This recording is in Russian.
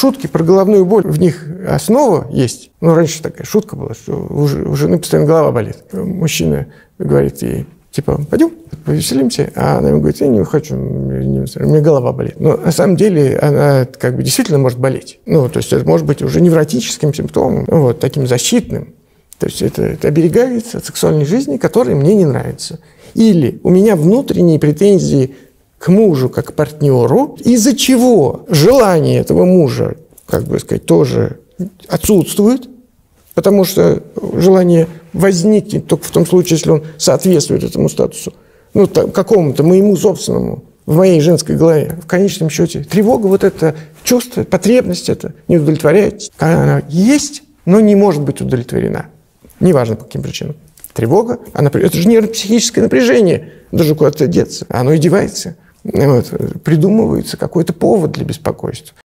шутки про головную боль, в них основа есть. Ну, раньше такая шутка была, что у жены постоянно голова болит. Мужчина говорит ей, типа, пойдем, повеселимся. А она ему говорит, я не хочу, у меня голова болит. Но на самом деле она как бы действительно может болеть. Ну, то есть это может быть уже невротическим симптомом, вот, таким защитным. То есть это оберегается от сексуальной жизни, которая мне не нравится. Или у меня внутренние претензии к мужу как к партнеру, из-за чего желание этого мужа, как бы сказать, тоже отсутствует, потому что желание возникнет только в том случае, если он соответствует этому статусу, ну, какому-то моему собственному, в моей женской голове. В конечном счете тревога, вот это чувство, потребность это не удовлетворяет. Она есть, но не может быть удовлетворена. Неважно по каким причинам. Тревога, это же нейропсихическое напряжение, даже куда-то деться. Оно и девается. Вот, придумывается какой-то повод для беспокойства.